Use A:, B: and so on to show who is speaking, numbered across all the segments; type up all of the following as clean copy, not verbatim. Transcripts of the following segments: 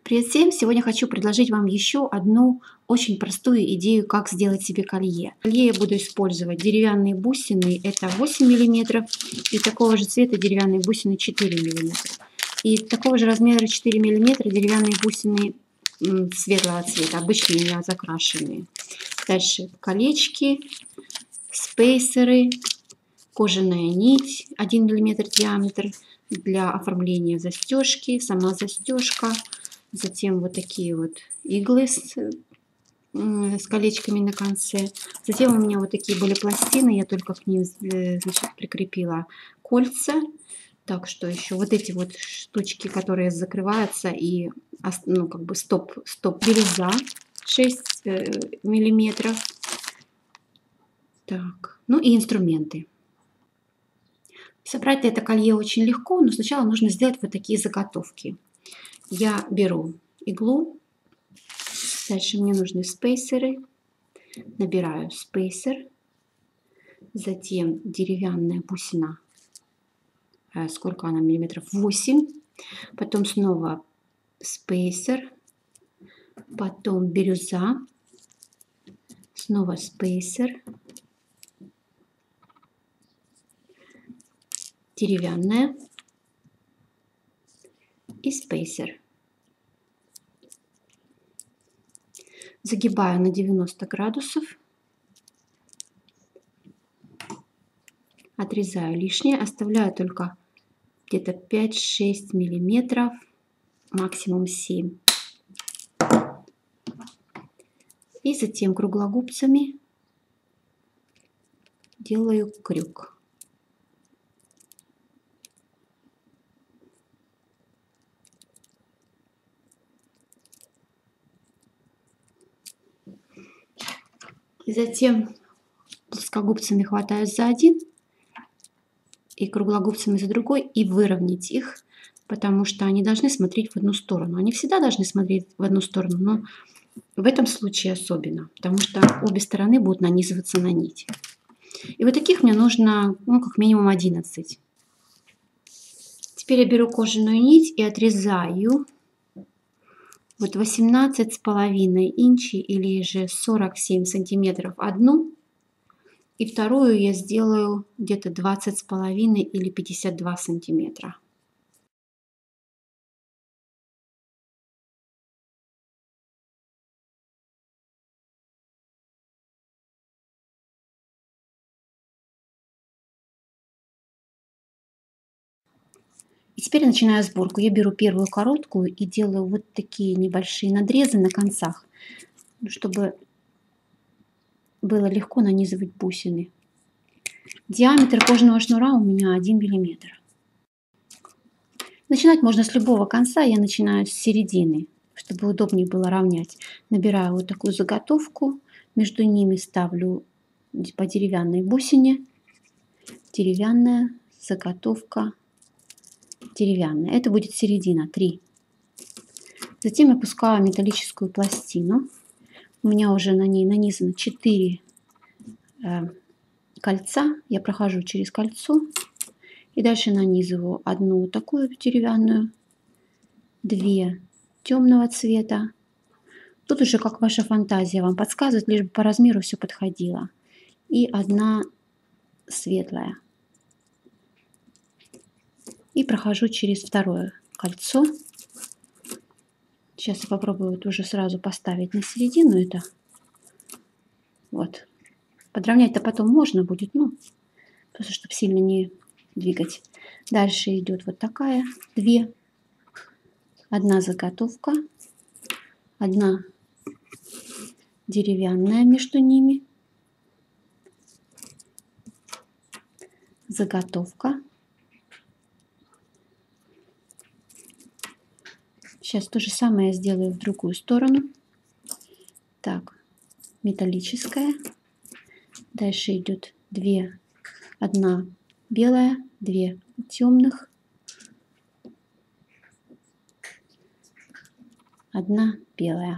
A: Привет всем! Сегодня хочу предложить вам еще одну очень простую идею, как сделать себе колье. Колье я буду использовать деревянные бусины, это 8 миллиметров, и такого же цвета деревянные бусины 4 миллиметра. И такого же размера 4 миллиметра деревянные бусины светлого цвета, обычные у меня закрашенные. Дальше колечки, спейсеры, кожаная нить 1 миллиметр диаметр для оформления застежки, сама застежка. Затем вот такие вот иглы с колечками на конце. Затем у меня вот такие были пластины, я только к ним значит, прикрепила кольца. Так что еще вот эти вот штучки, которые закрываются, и ну, как бы стоп бирюза 6 миллиметров. Так, ну и инструменты. Собрать это колье очень легко, но сначала нужно сделать вот такие заготовки. Я беру иглу, дальше мне нужны спейсеры, набираю спейсер, затем деревянная бусина, сколько она миллиметров, 8, потом снова спейсер, потом бирюза, снова спейсер, деревянная и спейсер. Загибаю на 90 градусов, отрезаю лишнее, оставляю только где-то 5-6 миллиметров, максимум 7. И затем круглогубцами делаю крюк. Затем плоскогубцами хватаю за один и круглогубцами за другой и выровнять их, потому что они должны смотреть в одну сторону. Они всегда должны смотреть в одну сторону, но в этом случае особенно, потому что обе стороны будут нанизываться на нить. И вот таких мне нужно, ну, как минимум 11. Теперь я беру кожаную нить и отрезаю вот 18,5 инчей или же 47 сантиметров одну, и вторую я сделаю где-то 20,5 или 52 сантиметра. И теперь я начинаю сборку. Я беру первую короткую и делаю вот такие небольшие надрезы на концах, чтобы было легко нанизывать бусины. Диаметр кожаного шнура у меня 1 миллиметр. Начинать можно с любого конца, я начинаю с середины, чтобы удобнее было равнять. Набираю вот такую заготовку, между ними ставлю по деревянной бусине, деревянная заготовка, деревянная. Это будет середина, 3. Затем я пускаю металлическую пластину. У меня уже на ней нанизано 4 кольца. Я прохожу через кольцо и дальше нанизываю одну вот такую деревянную, 2 темного цвета. Тут уже как ваша фантазия вам подсказывает, лишь бы по размеру все подходило. И одна светлая. И прохожу через второе кольцо. Сейчас я попробую вот уже сразу поставить на середину это. Вот. Подровнять-то потом можно будет, ну, просто чтобы сильно не двигать. Дальше идет вот такая, 2. Одна заготовка, одна деревянная между ними, заготовка. Сейчас то же самое я сделаю в другую сторону. Так, металлическая. Дальше идет 2, одна белая, 2 темных, одна белая.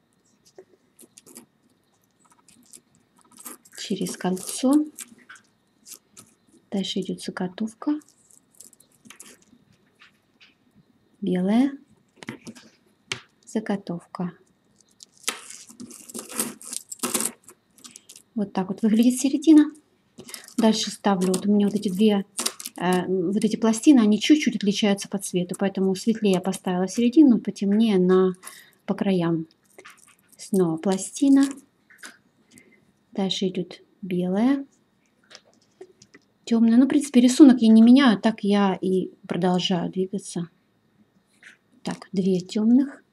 A: Через кольцо. Дальше идет заготовка. Белая, заготовка. Вот так вот выглядит середина. Дальше ставлю, вот у меня вот эти вот эти пластины, они чуть-чуть отличаются по цвету, поэтому светлее я поставила середину, потемнее по краям. Снова пластина. Дальше идет белая, темная. Ну, в принципе, рисунок я не меняю, так я и продолжаю двигаться. Так, 2 темных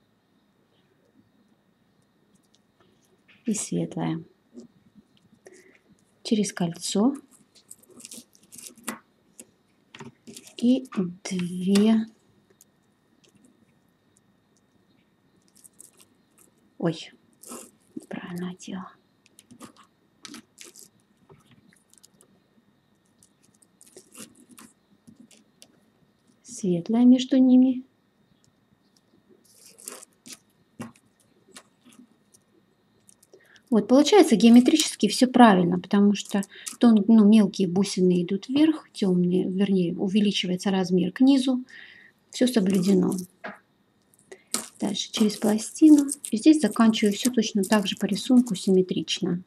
A: и светлая. Через кольцо и 2. Ой, неправильно делала. Светлая между ними. Вот, получается геометрически все правильно, потому что мелкие бусины идут вверх, темные, вернее, увеличивается размер к низу. Все соблюдено. Дальше через пластину. И здесь заканчиваю все точно так же по рисунку, симметрично.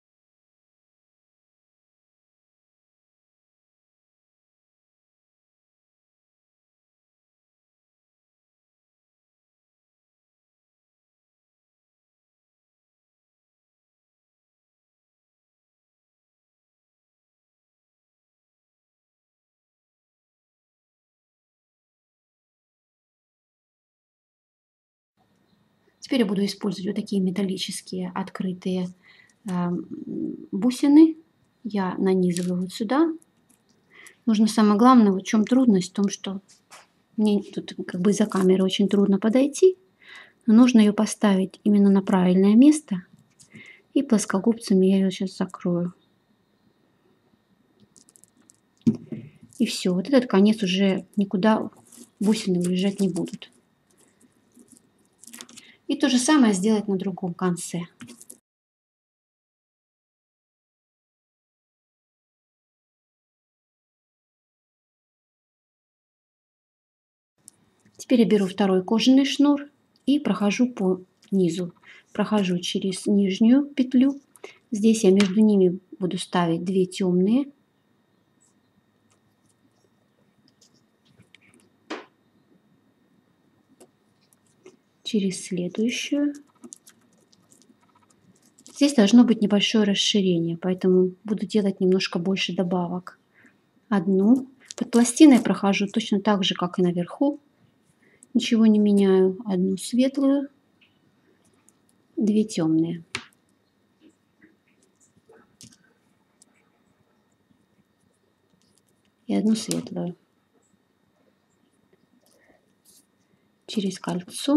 A: Теперь я буду использовать вот такие металлические открытые бусины. Я нанизываю вот сюда. Нужно самое главное, вот в чем трудность, в том, что мне тут как бы из-за камеры очень трудно подойти. Но нужно ее поставить именно на правильное место. И плоскогубцами я ее сейчас закрою. И все. Вот этот конец уже никуда бусины уезжать не будут. И то же самое сделать на другом конце. Теперь я беру второй кожаный шнур и прохожу по низу. Прохожу через нижнюю петлю. Здесь я между ними буду ставить 2 темные. Через следующую. Здесь должно быть небольшое расширение, поэтому буду делать немножко больше добавок. Одну. Под пластиной прохожу точно так же, как и наверху. Ничего не меняю. Одну светлую, 2 темные. И одну светлую. Через кольцо.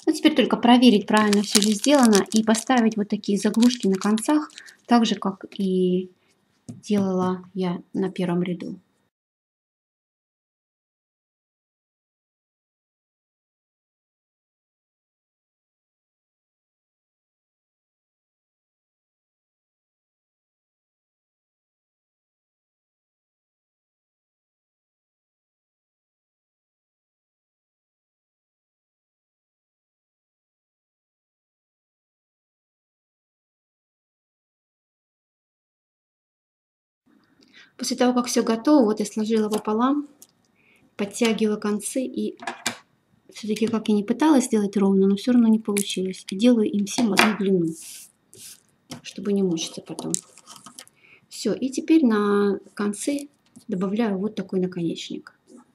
A: Ну, теперь только проверить, правильно все же сделано, и поставить вот такие заглушки на концах, так же, как и делала я на первом ряду. После того, как все готово, вот я сложила пополам, подтягиваю концы и все-таки, как я не пыталась сделать ровно, но все равно не получилось. И делаю им всем одну длину, чтобы не мучиться потом. Все, и теперь на концы добавляю вот такой наконечник.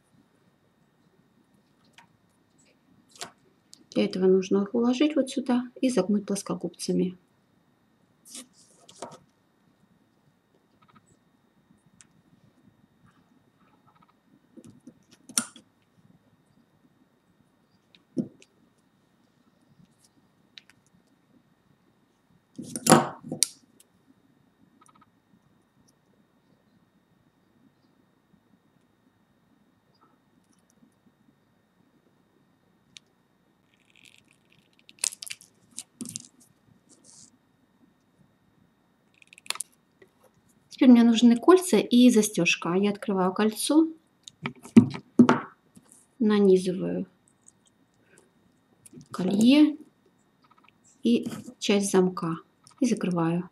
A: Для этого нужно их уложить вот сюда и загнуть плоскогубцами. Теперь мне нужны кольца и застежка. Я открываю кольцо, нанизываю колье и часть замка и закрываю.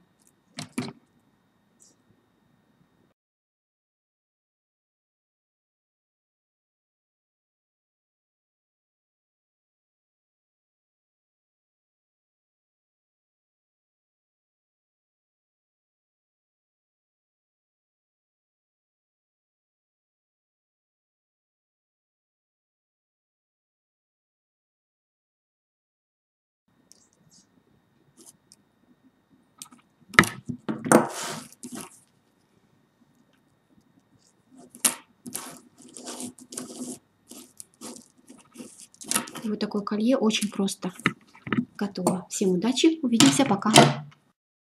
A: И вот такое колье очень просто готово. Всем удачи, увидимся, пока.